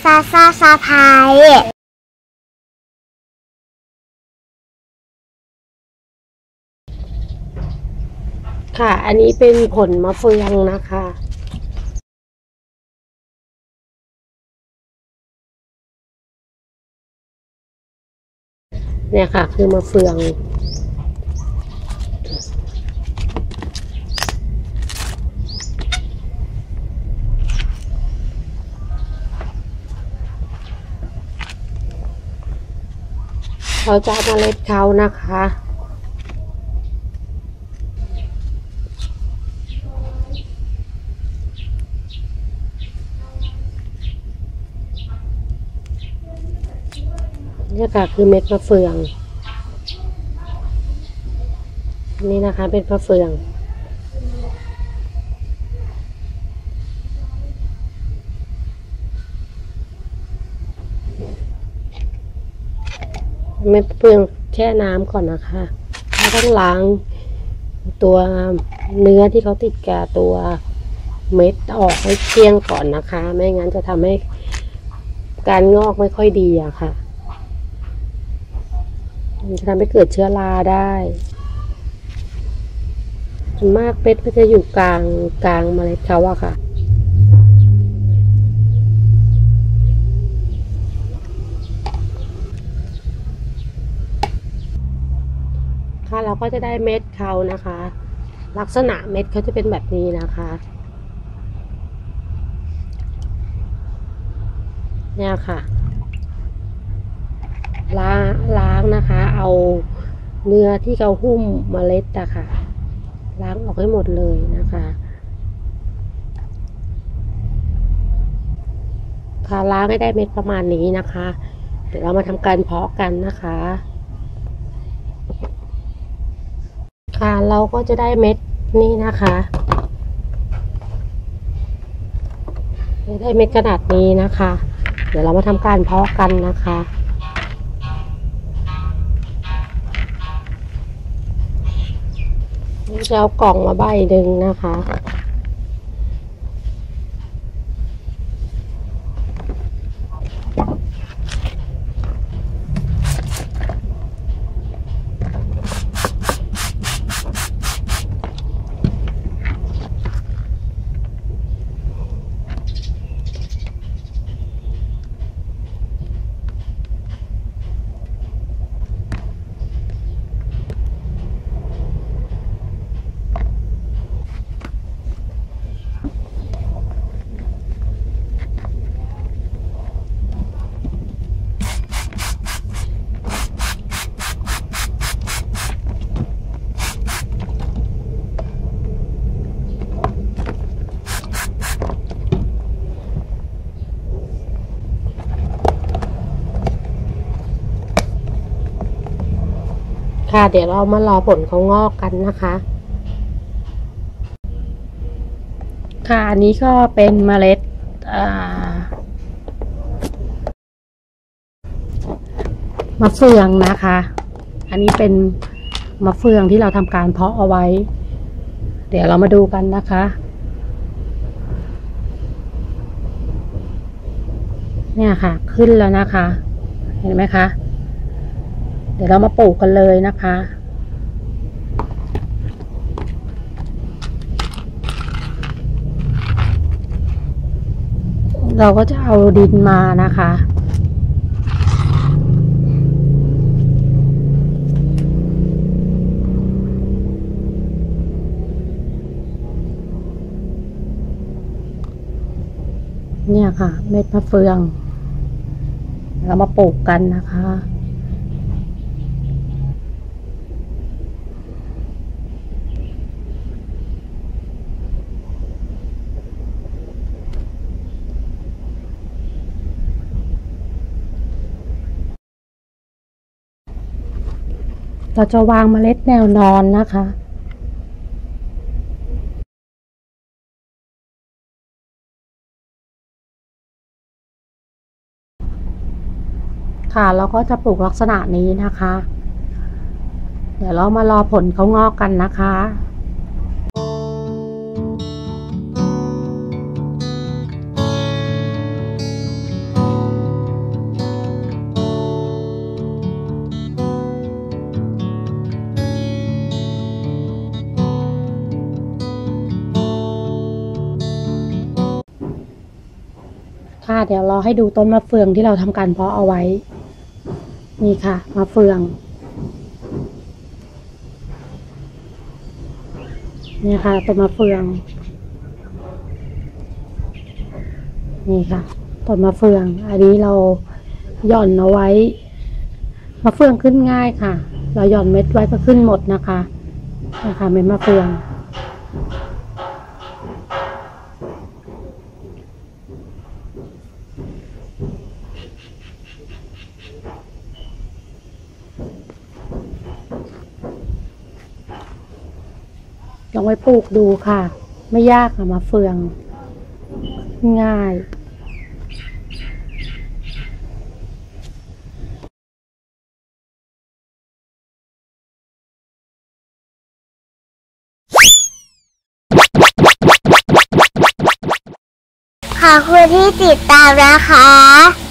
ซาพายค่ะอันนี้เป็นผลมะเฟืองนะคะเนี่ยค่ะคือมะเฟืองเราจะเอาเมล็ดเขานะคะนี่ค่ะคือเม็ดมะเฟืองนี่นะคะเป็นมะเฟืองเม็ดมะเฟืองแช่น้ำก่อนนะคะเราต้องล้างตัวเนื้อที่เขาติดกับตัวเม็ดออกให้เกลี้ยงก่อนนะคะไม่งั้นจะทำให้การงอกไม่ค่อยดีอะค่ะมันจะทำให้เกิดเชื้อราได้ส่วนมากเป็ดก็จะอยู่กลางเมล็ดเขาอะค่ะค่ะเราก็จะได้เม็ดเขานะคะลักษณะเม็ดเขาจะเป็นแบบนี้นะคะเนี่ยค่ะล้างนะคะเอาเนื้อที่เขาหุ้มเมล็ดอะค่ะล้างออกให้หมดเลยนะคะค่ะล้างให้ได้เม็ดประมาณนี้นะคะเดี๋ยวเรามาทำการเพาะกันนะคะค่ะเราก็จะได้เม็ดนี่นะคะได้เม็ดขนาดนี้นะคะเดี๋ยวเรามาทำการเพาะกันนะคะจะเอากล่องมาใบหนึ่งนะคะค่ะเดี๋ยวเรามารอผลเขางอกกันนะคะค่ะอันนี้ก็เป็นเมล็ดมะเฟืองนะคะอันนี้เป็นมะเฟืองที่เราทำการเพาะเอาไว้เดี๋ยวเรามาดูกันนะคะเนี่ยค่ะขึ้นแล้วนะคะเห็นไหมคะเดี๋ยวเรามาปลูกกันเลยนะคะเราก็จะเอาดินมานะคะเนี่ยค่ะเม็ดมะเฟืองเรามาปลูกกันนะคะเราจะวางเมล็ดแนวนอนนะคะค่ะเราก็จะปลูกลักษณะนี้นะคะเดี๋ยวเรามารอผลเขางอกกันนะคะค่ะเดี๋ยวเราให้ดูต้นมะเฟืองที่เราทำการเพาะเอาไว้นี่ค่ะมะเฟืองนี่ค่ะต้นมะเฟืองนี่ค่ะต้นมะเฟืองอันนี้เราหย่อนเอาไว้มะเฟืองขึ้นง่ายค่ะเราหย่อนเม็ดไว้ก็ขึ้นหมดนะคะเม็ดมะเฟืองลองไปปลูกดูค่ะไม่ยากค่ะมะเฟืองง่ายขอบคุณที่ติดตามนะคะ